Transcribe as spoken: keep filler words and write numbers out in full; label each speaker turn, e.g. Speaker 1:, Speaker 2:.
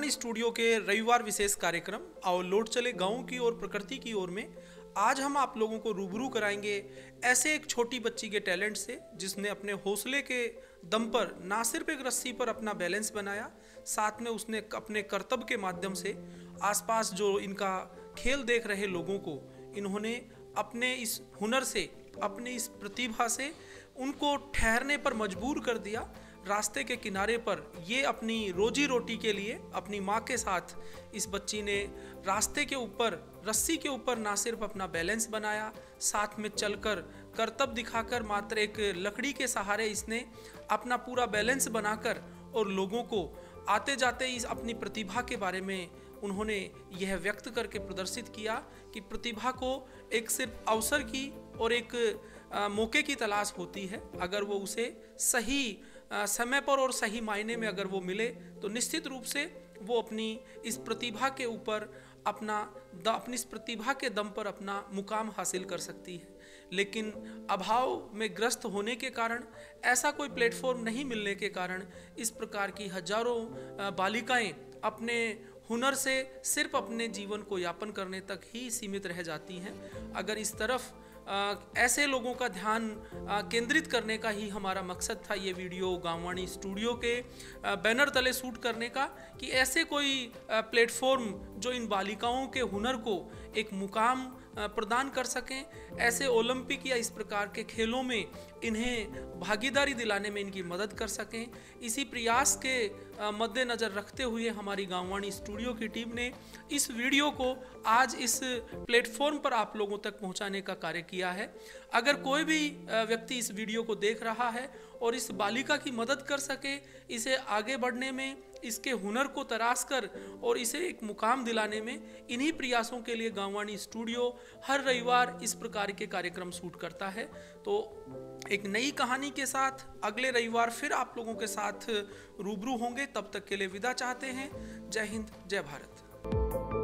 Speaker 1: गांववाणी studio के रविवार विशेष कार्यक्रम आओ लौट चले गाँव की ओर प्रकृति की ओर में आज हम आप लोगों को रूबरू कराएंगे ऐसे एक छोटी बच्ची के टैलेंट से जिसने अपने हौसले के दम पर ना सिर्फ एक रस्सी पर अपना बैलेंस बनाया, साथ में उसने अपने कर्तव्य के माध्यम से आसपास जो इनका खेल देख रहे लोगों को इन्होंने अपने इस हुनर से, अपनी इस प्रतिभा से उनको ठहरने पर मजबूर कर दिया। रास्ते के किनारे पर ये अपनी रोजी रोटी के लिए अपनी माँ के साथ इस बच्ची ने रास्ते के ऊपर रस्सी के ऊपर ना सिर्फ अपना बैलेंस बनाया, साथ में चलकर करतब दिखाकर मात्र एक लकड़ी के सहारे इसने अपना पूरा बैलेंस बनाकर और लोगों को आते जाते इस अपनी प्रतिभा के बारे में उन्होंने यह व्यक्त करके प्रदर्शित किया कि प्रतिभा को एक सिर्फ अवसर की और एक आ, मौके की तलाश होती है। अगर वो उसे सही आ, समय पर और सही मायने में अगर वो मिले तो निश्चित रूप से वो अपनी इस प्रतिभा के ऊपर अपना द अपनी इस प्रतिभा के दम पर अपना मुकाम हासिल कर सकती है। लेकिन अभाव में ग्रस्त होने के कारण, ऐसा कोई प्लेटफॉर्म नहीं मिलने के कारण इस प्रकार की हजारों बालिकाएं अपने हुनर से सिर्फ अपने जीवन को यापन करने तक ही सीमित रह जाती हैं। अगर इस तरफ आ, ऐसे लोगों का ध्यान आ, केंद्रित करने का ही हमारा मकसद था ये वीडियो गांववाणी स्टूडियो के आ, बैनर तले शूट करने का, कि ऐसे कोई प्लेटफॉर्म जो इन बालिकाओं के हुनर को एक मुकाम प्रदान कर सकें, ऐसे ओलंपिक या इस प्रकार के खेलों में इन्हें भागीदारी दिलाने में इनकी मदद कर सकें। इसी प्रयास के मद्देनज़र रखते हुए हमारी गांववाणी स्टूडियो की टीम ने इस वीडियो को आज इस प्लेटफॉर्म पर आप लोगों तक पहुंचाने का कार्य किया है। अगर कोई भी व्यक्ति इस वीडियो को देख रहा है और इस बालिका की मदद कर सके, इसे आगे बढ़ने में, इसके हुनर को तराश कर और इसे एक मुकाम दिलाने में, इन्हीं प्रयासों के लिए गांववाणी स्टूडियो हर रविवार इस प्रकार के कार्यक्रम शूट करता है। तो एक नई कहानी के साथ अगले रविवार फिर आप लोगों के साथ रूबरू होंगे। तब तक के लिए विदा चाहते हैं। जय हिंद, जय भारत।